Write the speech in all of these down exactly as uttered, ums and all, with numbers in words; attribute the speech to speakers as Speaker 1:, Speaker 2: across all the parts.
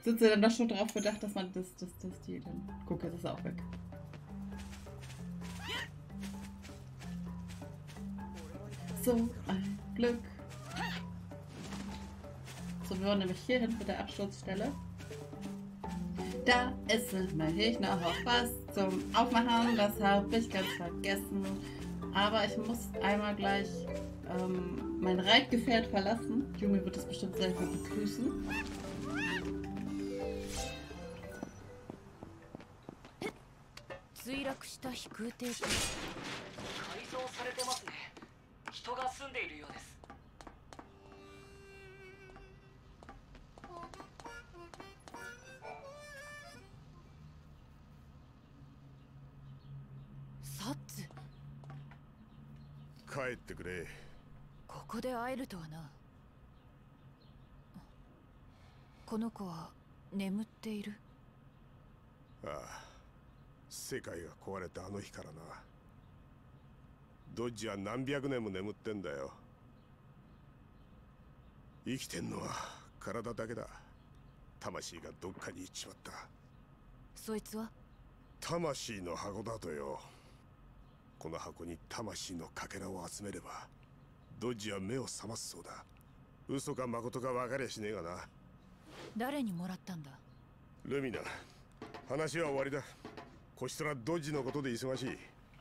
Speaker 1: Sind sie dann doch schon drauf bedacht, dass man das, das, das, die dann... Guck, jetzt ist er auch weg. So ein Glück. So, wir wollen nämlich hier hin mit der Absturzstelle. Da ist nämlich noch was zum Aufmachen. Das habe ich ganz vergessen. Aber ich muss einmal gleich ähm, mein Reitgefährt verlassen. Yumi wird das bestimmt sehr gut begrüßen.
Speaker 2: Satz.
Speaker 3: 帰ってくれ。
Speaker 2: ここで会えるとはな。この子は眠っている。
Speaker 3: ああ、世界が壊れたあの日からな。ドッジは何百年も眠ってんだよ。生きてんのは体だけだ。魂がどっかに行っちまった。
Speaker 2: そいつは
Speaker 3: 魂の箱だとよ。この箱に魂のかけらを集めればドッジは目を覚ますそうだ。嘘か誠か分かりゃしねえがな。
Speaker 2: 誰にもらったんだ？
Speaker 3: ルミナ、話は終わりだ。こちとらドッジのことで忙しい。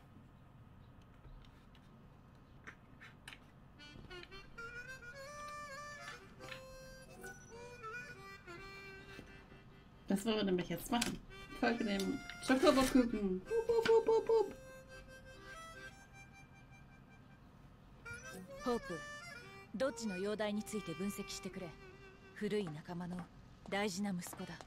Speaker 1: Das wollen wir nämlich jetzt machen. Folge dem Schokobo-Küken.
Speaker 2: Hope、ドッジの容体について分析してくれ。古い仲間の大事な息子だ。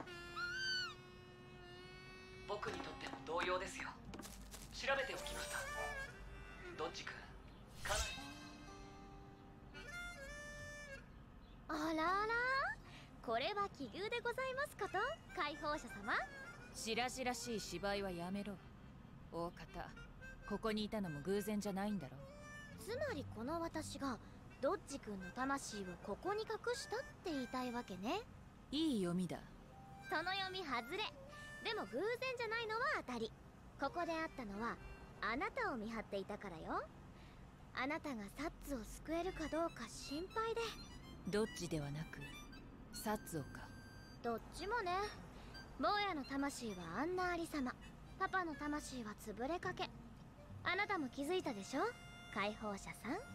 Speaker 4: 僕にとっても同様ですよ。調べておきました。ドッジ君、かなり。
Speaker 5: あらあら、これは奇遇でございますこと、解放者様。
Speaker 2: 白々しい芝居はやめろ。大方、ここにいたのも偶然じゃないんだろう。
Speaker 5: つまりこの私がドッジ君の魂をここに隠したって言いたいわけね。
Speaker 2: いい読みだ。
Speaker 5: その読み外れ。でも偶然じゃないのは当たり。ここで会ったのはあなたを見張っていたからよ。あなたがサッツを救えるかどうか心配で。
Speaker 2: ドッジではなくサッツをか。
Speaker 5: どっちもね。坊やの魂はあんなありさま、パパの魂は潰れかけ。あなたも気づいたでしょ、解放者さん。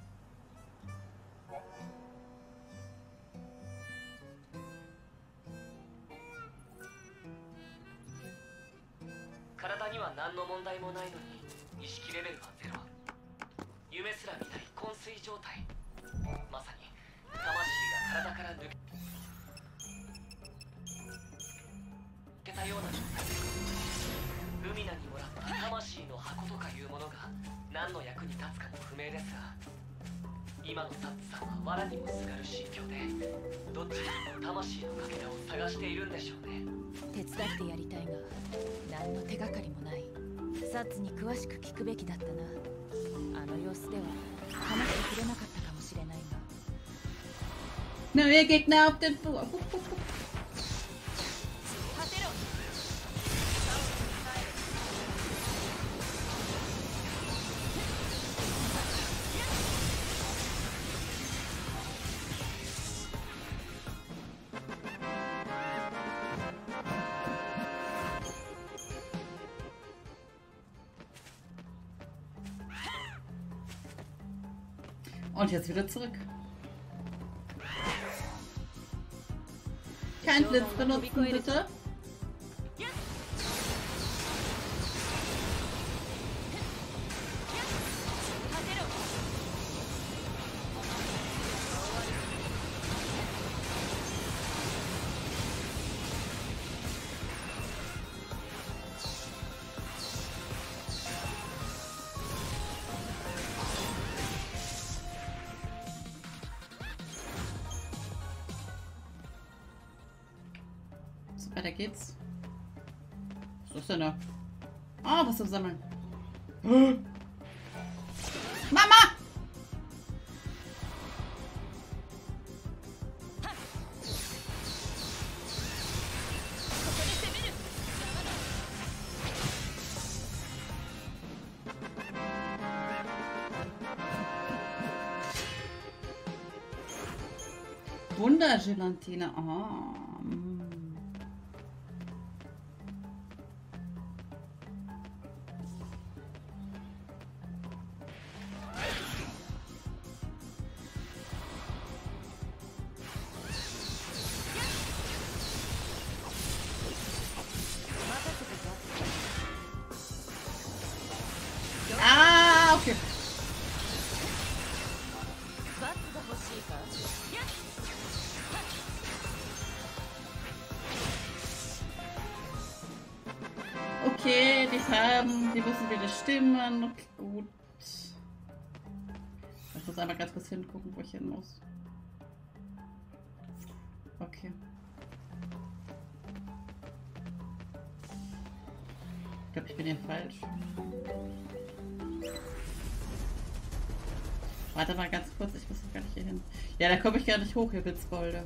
Speaker 4: 体には何の問題もないのに意識レベルはゼロ。夢すら見ない昏睡状態。まさに魂が体から抜けたような状態です。ルミナにもらった魂の箱とかいうものが何の役に立つかも不明ですが、今のサッツさんは藁にもすがる心境でどっちにも魂のかけらを探しているんでしょうね。
Speaker 2: 手伝ってやりたいが何の手がかりもない。サッツに詳しく聞くべきだったな。あの様子では話してくれなかったかもしれないが。
Speaker 1: Neue Gegner auf den Flur. Und jetzt wieder zurück. Kein Blitz benutzen, bitte. Weiter geht's. Was ist denn da? Ah, was zum Sammeln. Mama! Wundergelatine. Oh. Mm. Ah, okay. Okay, die Farben, die müssen wieder stimmen. Okay, gut. Ich muss einmal ganz kurz hingucken, wo ich hin muss. Okay. Ich glaube, ich bin hier falsch. Warte mal ganz kurz, ich muss gar nicht hier hin. Ja, da komme ich gar nicht hoch, ihr Witzbolde.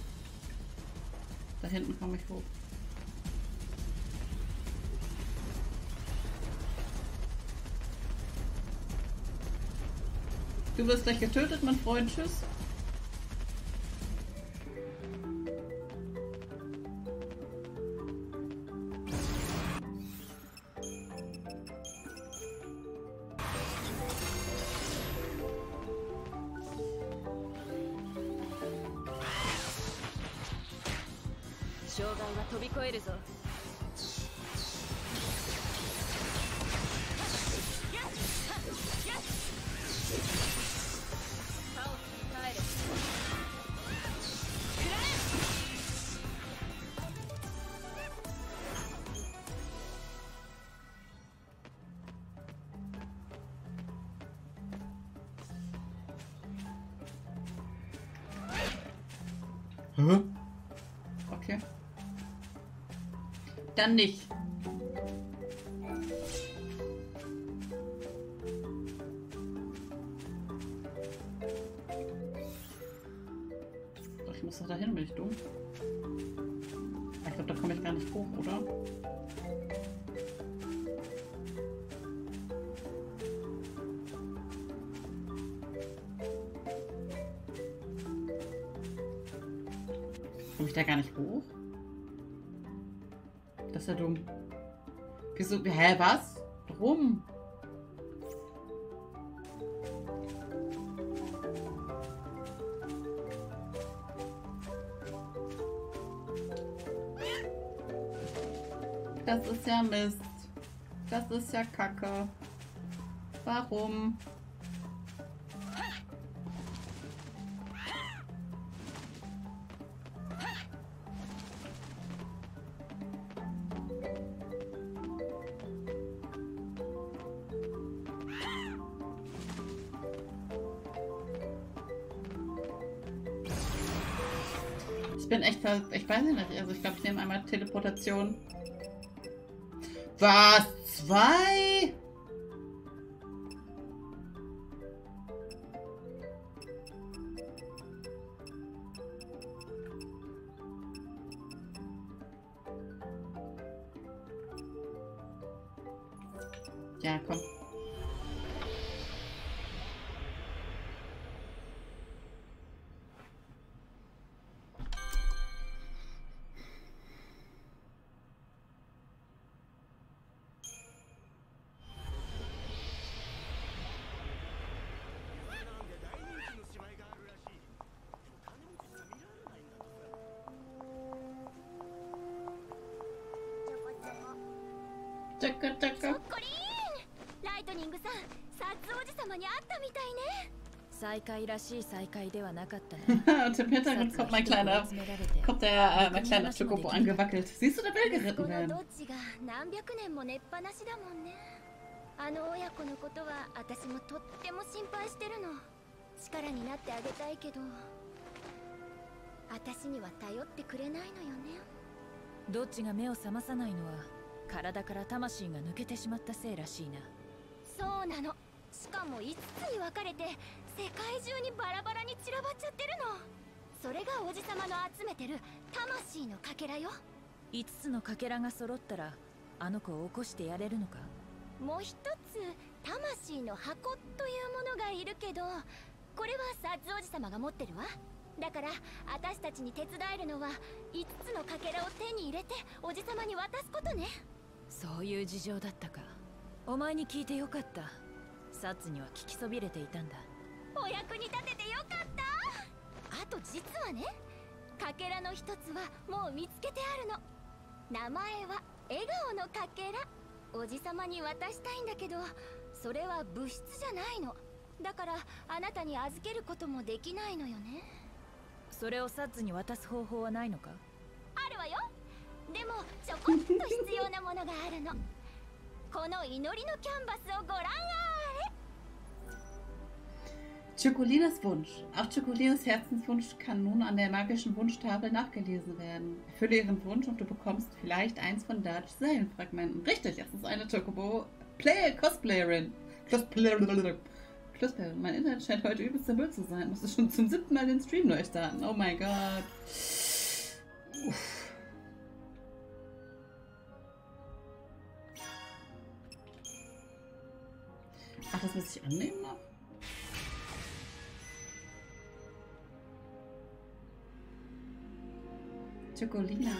Speaker 1: Da hinten komme ich hoch. Du wirst gleich getötet, mein Freund. Tschüss. Hä? Okay. Dann nicht. Doch, ich muss doch dahin, bin ich dumm? Ich glaube, da komme ich gar nicht hoch, oder? Komme ich da gar nicht hoch? Das ist ja dumm. Wieso? Hä, was? Warum? Das ist ja Mist. Das ist ja Kacke. Warum? Ich bin echt, ich weiß nicht, also ich glaube, ich nehme einmal Teleportation. Was? Zwei? Ja, komm.チャカチャカ。
Speaker 5: コリーン、ライトニングさん、サッツおじさまに会ったみたいね。
Speaker 2: 再会らしい再会ではなかったな。
Speaker 1: Und im Hintergrund kommt mein kleiner, kommt der, äh, mein kleiner Chocobo angewackelt. Siehst du, der will geritten werden.
Speaker 5: どっちが何百年も寝っぱなしだもんね。あの親子のことは私もとっても心配してるの。力になってあげたいけど、私には頼ってくれないのよね。
Speaker 2: どっちが目を覚まさないのは体から魂が抜けてしまったせいらしいな。
Speaker 5: そうなの。しかもいつつに分かれて世界中にバラバラに散らばっちゃってるの。それがおじさまの集めてる魂のかけらよ。
Speaker 2: いつつのかけらが揃ったらあの子を起こしてやれるのか。
Speaker 5: もう一つ魂の箱というものがいるけど、これはサッズおじさまが持ってるわ。 だから私たちに手伝えるのはいつつのかけらを手に入れておじさまに渡すことね。
Speaker 2: そういう事情だったか。お前に聞いてよかった。サツには聞きそびれていたんだ。
Speaker 5: お役に立ててよかった。あと実はね、かけらの一つはもう見つけてあるの。名前は笑顔のかけら。おじさまに渡したいんだけど、それは物質じゃないの。だからあなたに預けることもできないのよね。
Speaker 2: それをサツに渡す方法はないのか？
Speaker 5: あるわよ。でもちょこっと必要なものがあるの。この祈りのキャンバスをご覧あれ。
Speaker 1: Chocolines Wunsch. Auch Chocolines Herzenswunsch kann nun an der magischen Wunschtafel nachgelesen werden. Erfülle ihren Wunsch und du bekommst vielleicht eins von Darts Seelenfragmenten. Richtig, es ist eine Chocobo Play Cosplayerin. Cosplayerin. Cosplayerin. Mein Internet scheint heute übelst der Müll zu sein. Muss es schon zum siebten Mal den Stream neu starten. Oh mein Gott. Uff. Ach, das muss ich annehmen noch? Chocolina.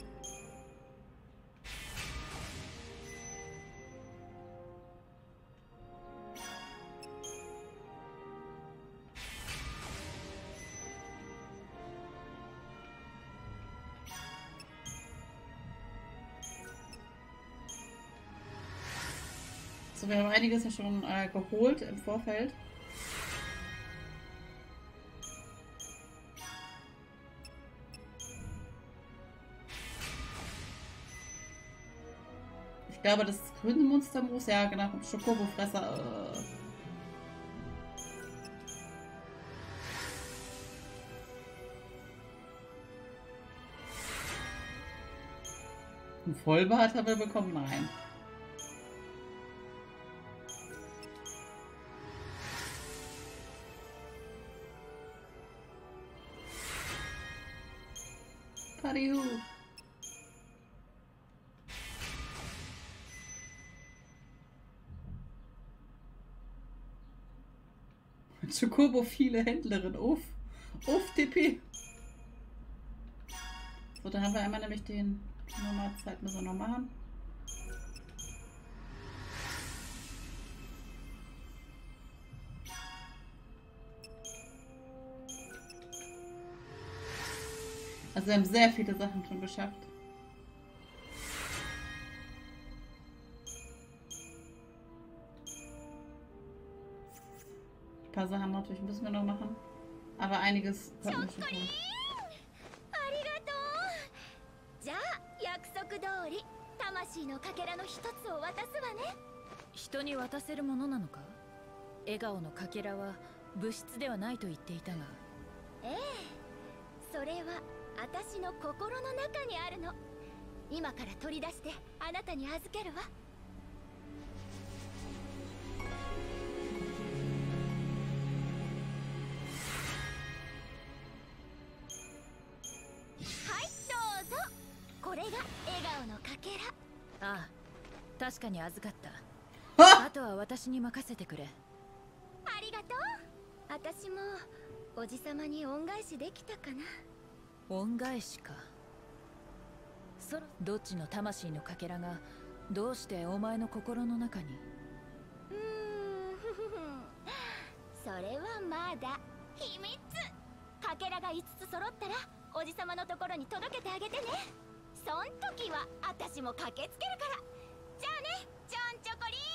Speaker 1: So, wir haben einiges ja schon äh, geholt im Vorfeld. Ich glaube, das grüne Monstermoos, ja genau, vom Schokobofresser. Äh. Ein Vollbart haben wir bekommen? Nein. Pariu. Chocobo viele Händlerin. Uff. Uff, T P. So, da haben wir einmal nämlich den Normalzeit müssen wir noch machen. Also wir haben sehr viele Sachen schon geschafft. Ein paar Sachen natürlich müssen wir noch machen. Aber einiges konnten wir schon tun.
Speaker 2: Hitoに渡せるものなのか？笑顔のかけらは物質ではないと言っていたが。
Speaker 5: ええ、それは私の心の中にあるの。今から取り出してあなたに預けるわ。はい、どうぞ。これが笑顔のかけら。
Speaker 2: ああ、確かに預かった。
Speaker 1: あ
Speaker 2: あとは私に任せてくれ。
Speaker 5: ありがとう。私もおじさまに恩返しできたかな。
Speaker 2: 恩返しか。そろどっちの魂のかけらがどうしてお前の心の中に？
Speaker 5: うーんそれはまだ秘密。かけらがいつつ揃ったらおじさまのところに届けてあげてね。そん時は私も駆けつけるから。じゃあね、ちょんちょこりーん。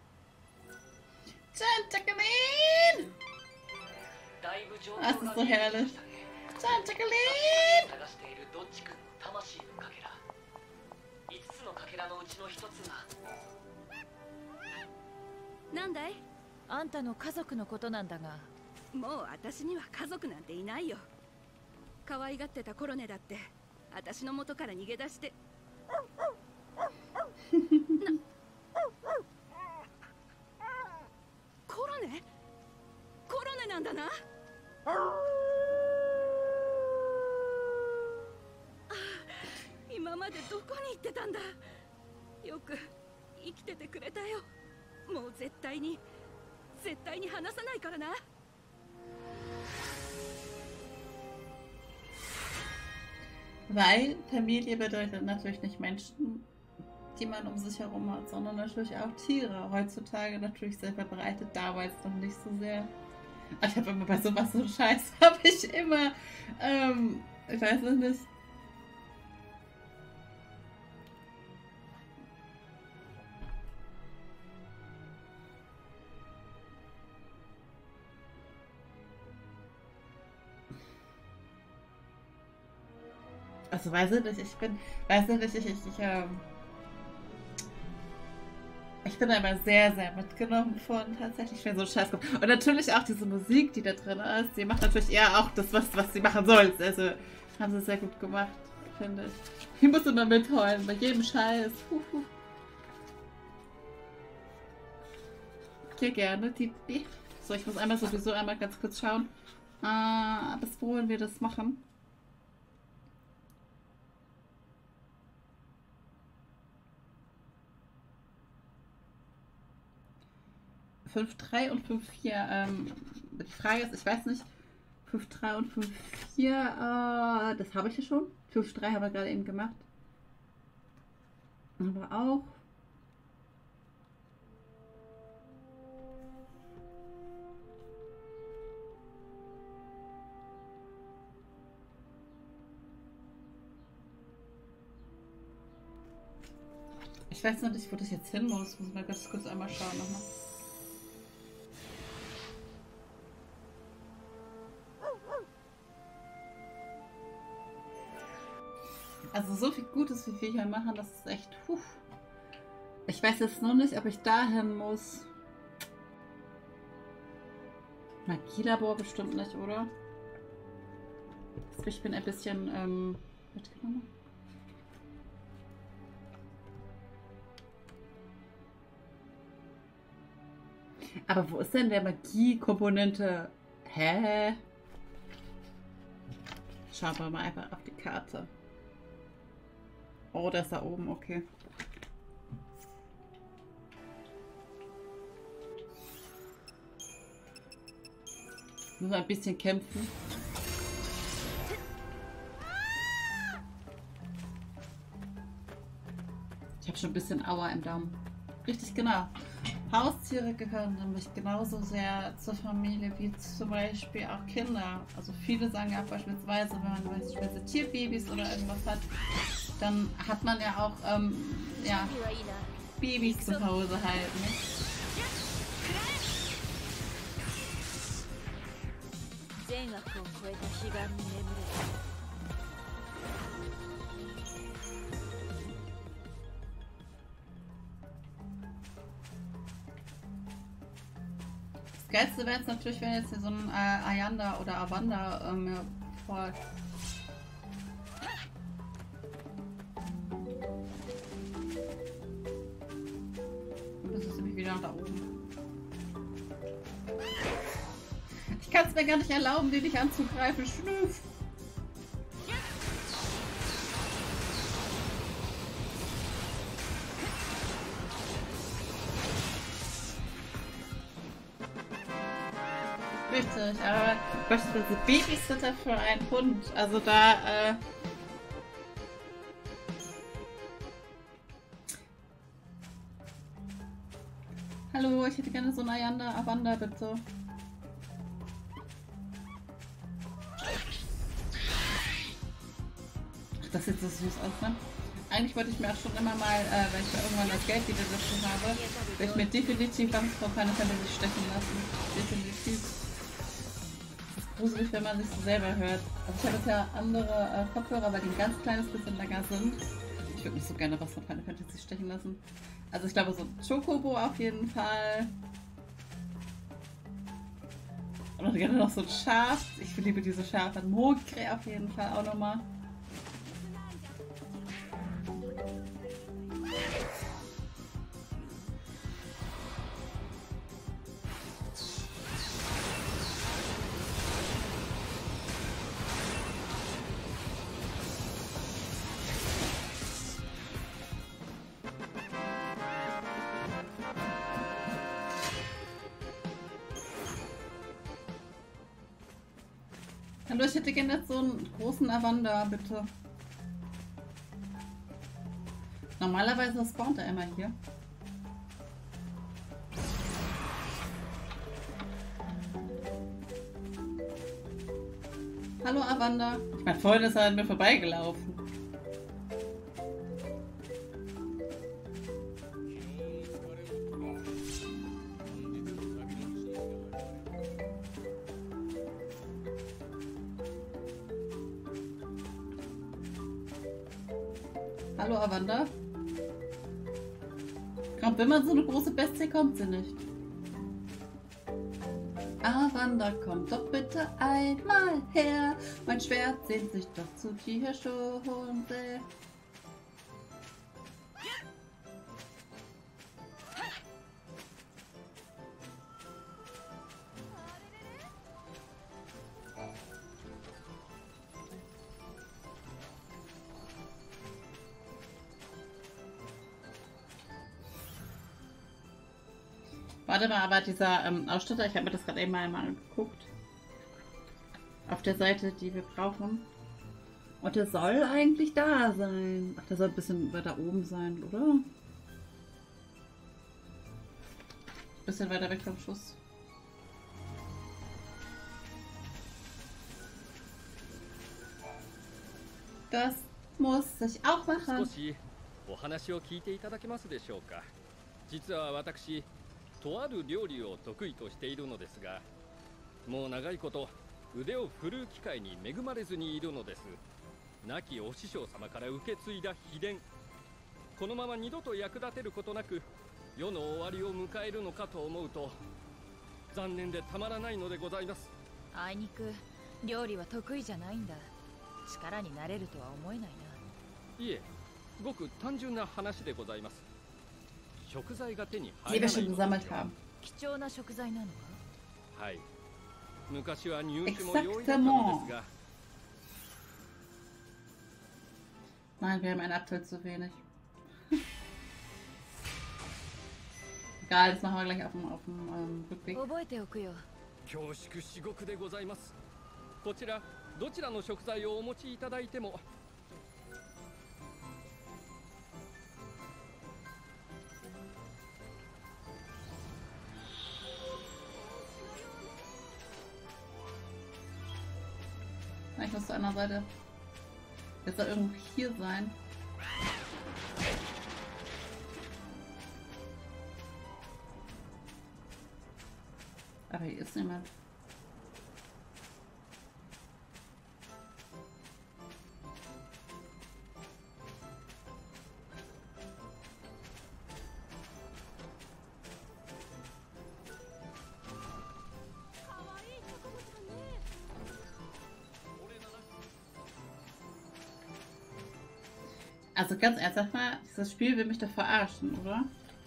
Speaker 1: ちょんちょこりーん。
Speaker 4: だいぶ情報
Speaker 1: Das ist so herrlich. ちょんちょこりーん。
Speaker 4: 探しているドッジ君の魂のかけら。いつつのかけらのうちのひとつが。
Speaker 6: なんだい？
Speaker 2: あんたの家族のことなんだが。
Speaker 6: もう私には家族なんていないよ。可愛がってたコロネだって私の元から逃げ出してコロネコロネなんだな。あ今までどこに行ってたんだ。よく生きててくれたよ。もう絶対に絶対に離さないからな。
Speaker 1: Weil Familie bedeutet natürlich nicht Menschen, die man um sich herum hat, sondern natürlich auch Tiere. Heutzutage natürlich sehr verbreitet, damals noch nicht so sehr. Aber ich habe immer bei sowas so einen Scheiß, habe ich immer, ähm, ich weiß es nicht. Also weiß ich nicht, ich bin, weiß ich nicht, ich, ich, ich, ähm, ich bin aber sehr, sehr mitgenommen von tatsächlich, wenn so ein Scheiß kommt. Und natürlich auch diese Musik, die da drin ist, die macht natürlich eher auch das, was, was sie machen soll. Also haben sie sehr gut gemacht, finde ich. Ich muss immer mitheulen, bei jedem Scheiß. Huhu. Okay, gerne, Tipi. So, ich muss einmal sowieso einmal ganz kurz schauen, äh, bis wohin wir das machen. fünf drei und fünf vier. Ähm, die Frage ist, ich weiß nicht, fünf drei und fünf vier, äh, das habe ich ja schon. fünf drei haben wir gerade eben gemacht. Aber auch. Ich weiß noch nicht, wo das jetzt hin muss. Muss mal ganz kurz einmal schauen nochmal. Also so viel Gutes, wie wir hier machen, das ist echt... Puh. Ich weiß jetzt nur nicht, ob ich dahin muss. Magielabor bestimmt nicht, oder? Ich bin ein bisschen ähm, mitgenommen. Aber wo ist denn der Magie-Komponente? Hä? Schauen wir mal einfach auf die Karte. Oh, der ist da oben, okay. Nur ein bisschen kämpfen. Ich habe schon ein bisschen Aua im Daumen. Richtig, genau. Haustiere gehören nämlich genauso sehr zur Familie wie zum Beispiel auch Kinder. Also viele sagen ja beispielsweise, wenn man beispielsweise Tierbabys oder irgendwas hat, dann hat man ja auch ähm, ja, Babys zu Hause halt. Ne? Das Geilste wäre jetzt natürlich, wenn jetzt hier so ein äh, Ayanda oder Avanda ähm, mir folgt. Und das ist nämlich wieder nach da oben. Ich kann es mir gar nicht erlauben, den nicht anzugreifen. Schnüff! Richtig, aber beispielsweise Babysitter für einen Hund, also da, äh... Hallo, ich hätte gerne so einen Ayanda, Avanda, bitte. Ach, das sieht so süß aus, ne? Eigentlich wollte ich mir auch schon immer mal, äh, wenn ich ja irgendwann das Geld wieder dazu habe, will ich mir definitiv ganz Frau Final Fantasy stechen lassen. Definitiv. Gruselig, wenn man sich so selber hört. Also ich habe jetzt ja andere äh, Kopfhörer, weil die ein ganz kleines bisschen länger sind. Ich würde mich so gerne was von Final Fantasy stechen lassen. Also ich glaube so ein Chocobo auf jeden Fall. Und dann gerne noch so ein Schaf. Ich liebe diese Schafe. Ein Mogre auf jeden Fall auch nochmal. Hallo, ich hätte gerne jetzt so einen großen Avanda, bitte. Normalerweise spawnt er immer hier. Hallo Avanda. Ich meine, vorhin ist er an mir vorbeigelaufen. Hallo Avanda. Kommt, wenn man so eine große Bestie kommt, sie nicht. Avanda, komm doch bitte einmal her. Mein Schwert sehnt sich doch zu dir schon sehr. Warte mal, aber dieser ähm, Ausstatter, ich habe mir das gerade eben mal angeguckt. Auf der Seite, die wir brauchen. Und der soll eigentlich da sein. Ach, der soll ein bisschen weiter oben sein, oder? Bisschen weiter weg vom Schuss. Das muss ich auch machen.
Speaker 7: 少しお話を聞いていただけますでしょうか。実は私、とある料理を得意としているのですが、もう長いこと腕を振るう機会に恵まれずにいるのです。亡きお師匠様から受け継いだ秘伝。このまま二度と役立てることなく世の終わりを迎えるのかと思うと残念でたまらないのでございます。
Speaker 2: あいにく料理は得意じゃないんだ。力になれるとは思えないな。
Speaker 7: いえ、ごく単純な話でございます。食材が手に
Speaker 1: Die
Speaker 7: 入ら
Speaker 1: wir
Speaker 7: ない
Speaker 1: schon gesammelt haben.
Speaker 2: 貴重な食材なのか。
Speaker 7: はい。昔は入手も容易だったのですが。
Speaker 1: Nein, wir haben ein Abteil zu wenig. Egal, das machen wir gleich auf dem, auf dem ähm, Rückweg.
Speaker 2: 覚えておくよ。
Speaker 7: 恐縮至極でございます。こちらどちらの食材をお持ちいただいても。
Speaker 1: Ich muss zu einer Seite. Jetzt soll irgendwo hier sein. Aber hier ist niemand. Also ganz ernsthaft mal, dieses Spiel will mich doch verarschen, oder?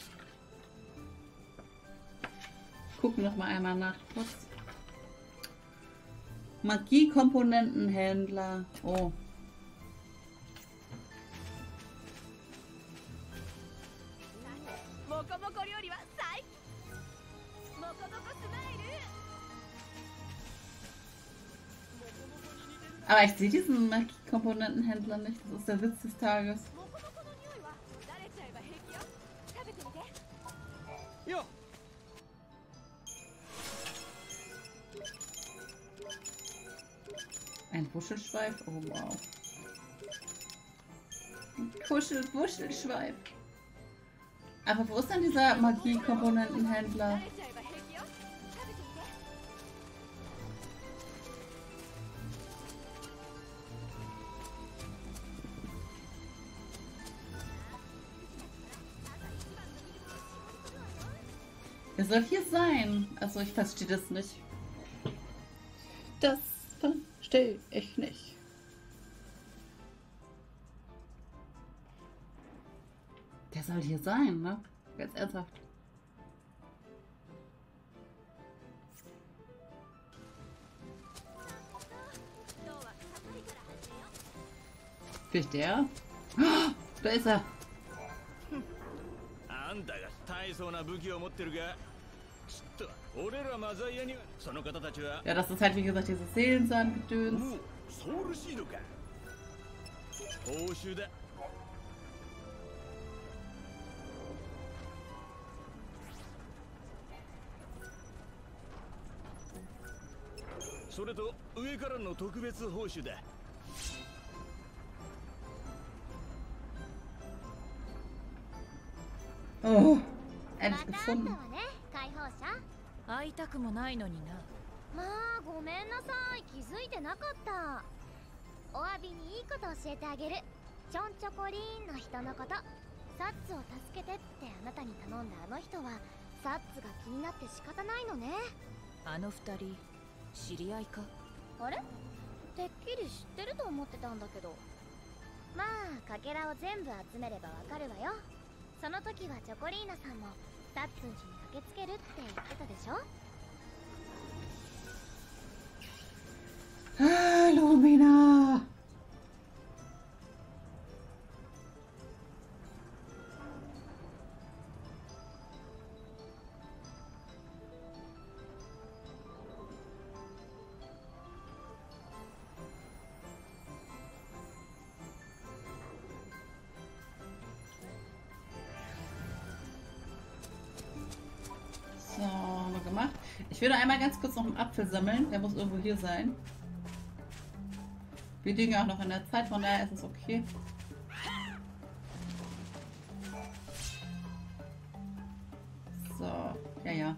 Speaker 1: Gucken noch mal einmal nach kurz. Magiekomponentenhändler. Oh. Aber ich sehe diesen Magiekomponentenhändler nicht. Das ist der Witz des Tages.
Speaker 7: Ja.
Speaker 1: Ein Wuschelschweif? Oh wow. Ein Kuschel-Wuschelschweif. Aber wo ist denn dieser Magiekomponentenhändler? Er soll hier sein. Also ich verstehe das nicht. Das verstehe ich nicht. Der soll hier sein, ne? Ganz ernsthaft. Vielleicht der? Oh, da ist er. Ja, das ist halt wie gesagt dieses Seelensand-Gedöns.
Speaker 8: それと上からの特別報酬だ。
Speaker 1: Oh,
Speaker 5: ま
Speaker 1: endlich
Speaker 5: た会った
Speaker 1: gefunden.
Speaker 5: わね、解放者。
Speaker 2: 会いたくもないのにな。
Speaker 5: まあごめんなさい、気づいてなかった。お詫びにいいこと教えてあげる。ちょんちょこりーんの人のこと。サッツを助けてってあなたに頼んだあの人はサッツが気になって仕方ないのね。
Speaker 2: あの二人知り合いか？
Speaker 5: あれ、てっきり知ってると思ってたんだけど。まあかけらを全部集めればわかるわよ。その時はチョコリーナさんもサッツン家に駆けつけるって言ってたでしょ。
Speaker 1: Ah, Lumina. So, haben wir gemacht. Ich würde einmal ganz kurz noch einen Apfel sammeln. Der muss irgendwo hier sein. Wir liegen auch noch in der Zeit, von daher ist es okay. So, ja, ja.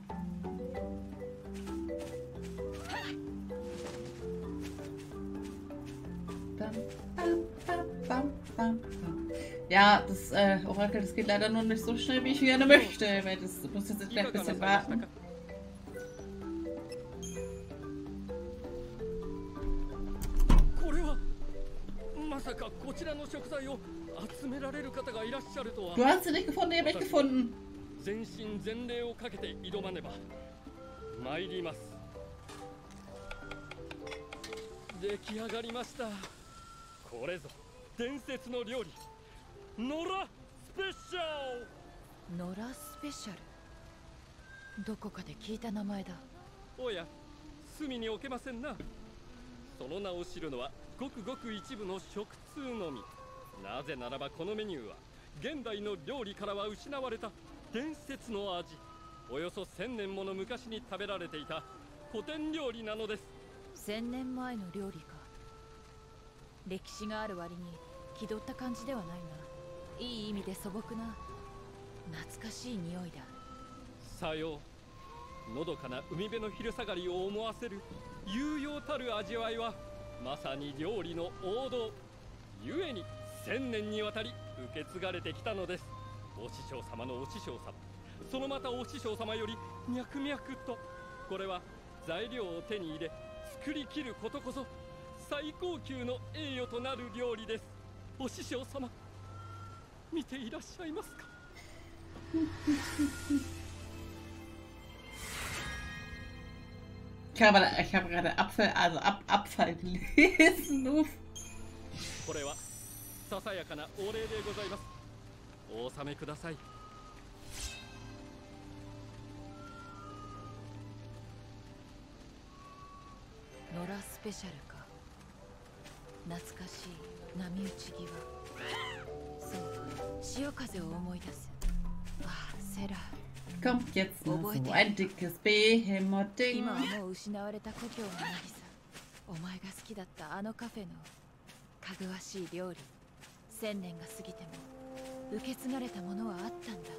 Speaker 1: Bam, bam, bam, bam, bam. Ja, das äh, Orakel, das geht leider nur nicht so schnell, wie ich gerne möchte. Weil das muss jetzt gleich ein bisschen warten.
Speaker 7: まさかこちらの食材を集められる方がいらっしゃるとは。
Speaker 1: Du hast sie nicht gefunden, ich habe mich gefunden.
Speaker 7: 全身全霊をかけて挑まねば。参ります。出来上がりました。これぞ伝説の料理、ノラスペシャル。
Speaker 2: ノラスペシャル。どこかで聞いた名前だ。
Speaker 7: おや、隅に置けませんな。その名を知るのはごくごく一部の食通のみ。なぜならばこのメニューは現代の料理からは失われた伝説の味。およそ千年もの昔に食べられていた古典料理なのです。
Speaker 2: 千年前の料理か。歴史がある割に気取った感じではないな。いい意味で素朴な懐かしい匂いだ。
Speaker 7: さよう。のどかな海辺の昼下がりを思わせる悠々たる味わいはまさに料理の王道。ゆえに千年にわたり受け継がれてきたのです。お師匠様のお師匠様、そのまたお師匠様より脈々と。これは材料を手に入れ作りきることこそ最高級の栄誉となる料理です。お師匠様、見ていらっしゃいますか？
Speaker 1: Ich habe, ich habe gerade Apfel, also Ab, Abfall gelesen. Uff.
Speaker 7: これはささやかなお礼でございます。お納めください。
Speaker 2: ノラスペシャルか。懐かしい波打ち際。そう、潮風を思い出す。ああ、セラ。
Speaker 1: Kommt jetzt noch so ein dickes Behemoth-Ding.
Speaker 2: 今はもう失われた故郷の渚。お前が好きだったあのカフェのかぐわしい料理。千年が過ぎても受け継がれたものはあったんだ。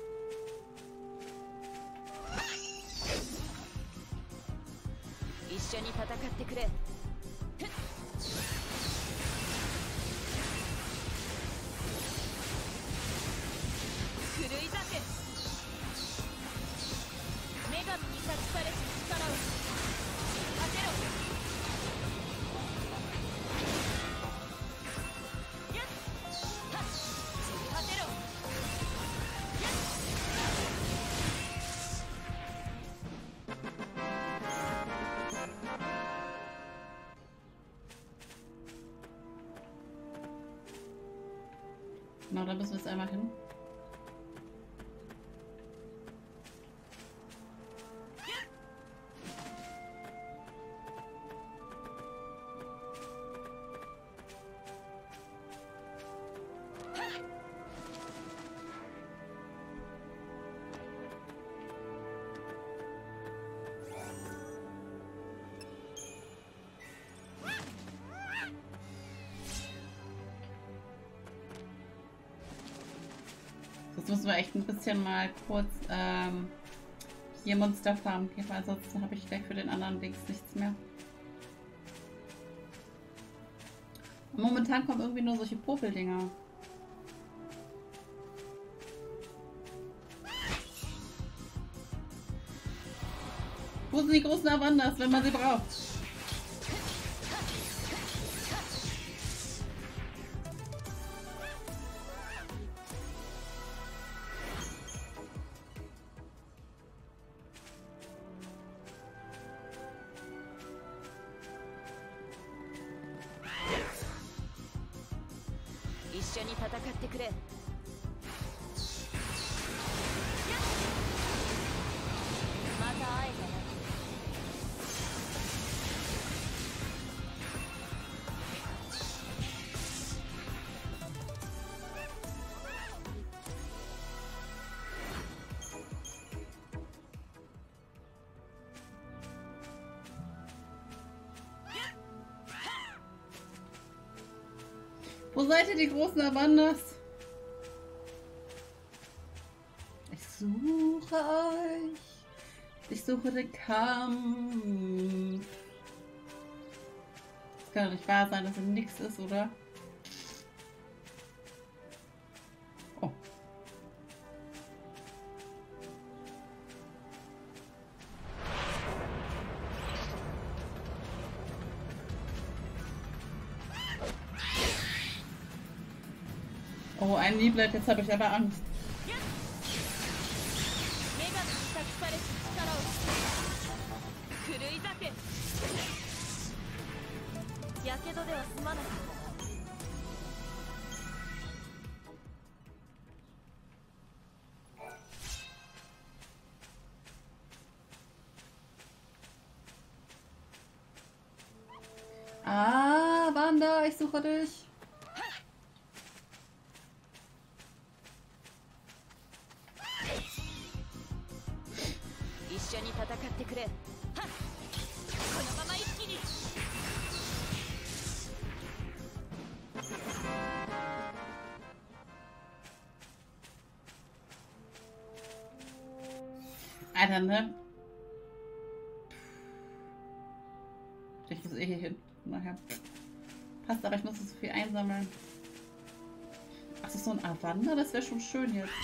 Speaker 2: 一緒に戦ってくれ。狂い酒。女神に託されし力を当てろ。やっはっ当てろ。やっ
Speaker 1: Genau, da müssen wir jetzt einmal hin. Jetzt müssen wir echt ein bisschen mal kurz ähm, hier Monster Farm gehen, weil ansonsten habe ich gleich für den anderen Dings nichts mehr. Und momentan kommen irgendwie nur solche Popeldinger. Wo sind die großen Avandas, wenn man sie braucht? Wo seid ihr, die großen Avandas? Ich suche euch. Ich suche den Kampf. Das kann doch nicht wahr sein, dass es nichts ist, oder? Oh. Oh, ein Lieblet, jetzt habe ich aber Angst. Ah, Wanda, ich suche dich. Alter, ne? Ich muss eh hier hin. Nachher. Passt, aber ich muss so viel einsammeln. Ach, das ist so ein Avanda? Das wäre schon schön jetzt.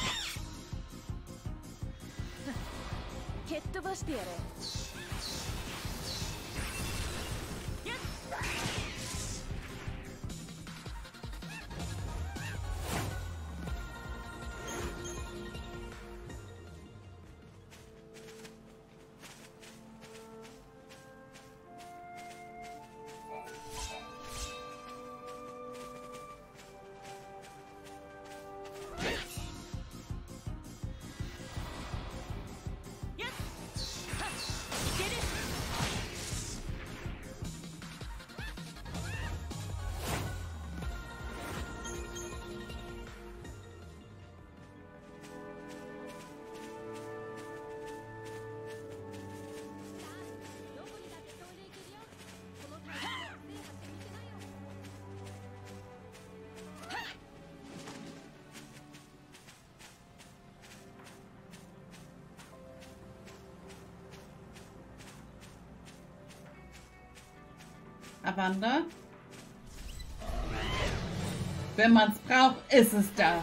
Speaker 1: Avanda. Wenn man es braucht, ist es da.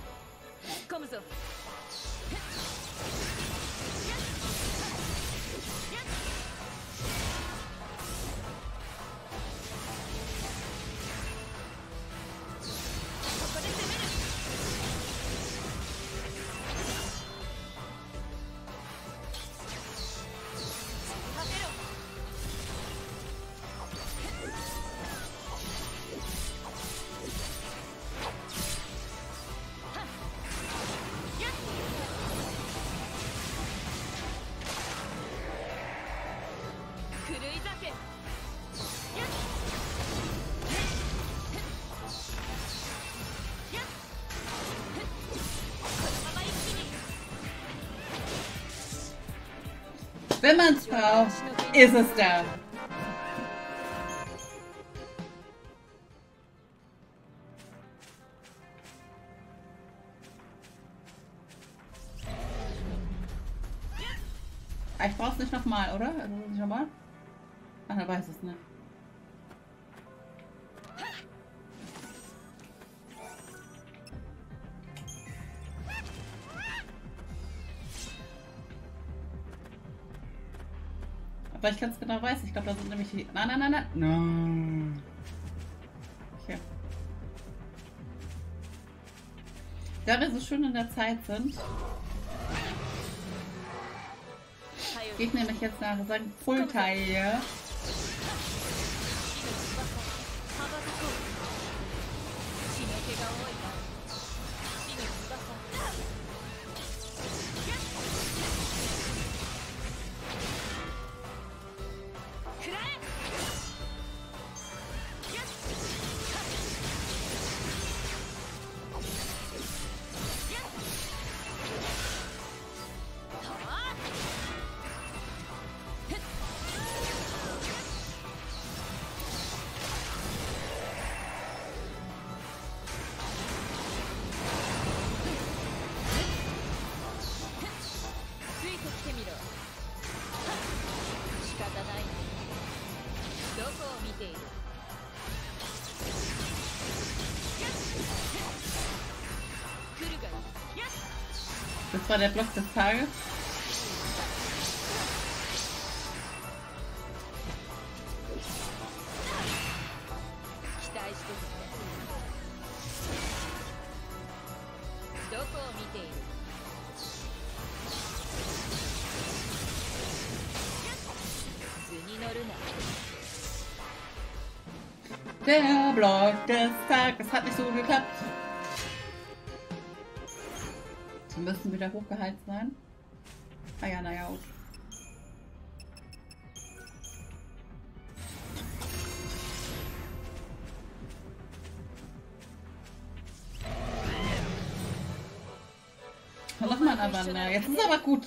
Speaker 1: Wenn man es braucht, ist es da. Ah, ich brauch's nicht nochmal, oder? Also muss ich nochmal? Ach, er weiß es nicht. Aber ich ganz genau weiß, ich glaube, da sind nämlich die... Nein, nein, nein, nein. No. Okay. Da wir so schön in der Zeit sind, gehe ich nämlich jetzt nach Sankt Pultail. Das war der Block des Tages. Der Block des Tages hat nicht so geklappt. Sie müssen wieder hochgeheizt sein. Ah ja, naja, auch. Nochmal aber, na, jetzt ist aber gut.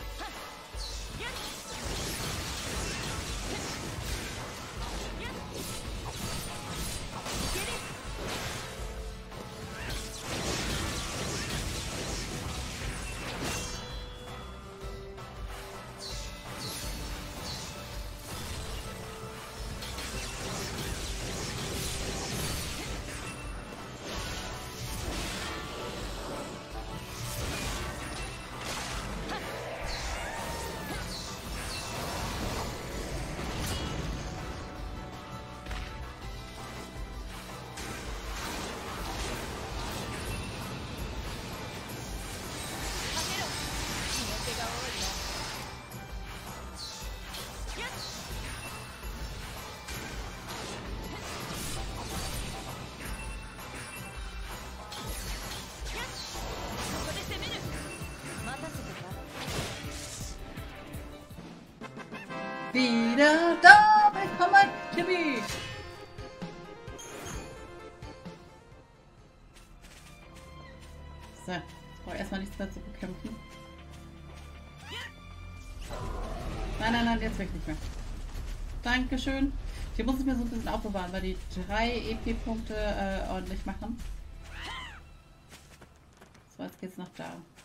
Speaker 1: Wieder da, willkommen, Timmy! So, jetzt brauche ich erstmal nichts mehr zu bekämpfen. Nein, nein, nein, jetzt will ich nicht mehr. Dankeschön. Hier muss ich mir so ein bisschen aufbewahren, weil die drei E P-Punkte äh, ordentlich machen. So, jetzt geht's noch da.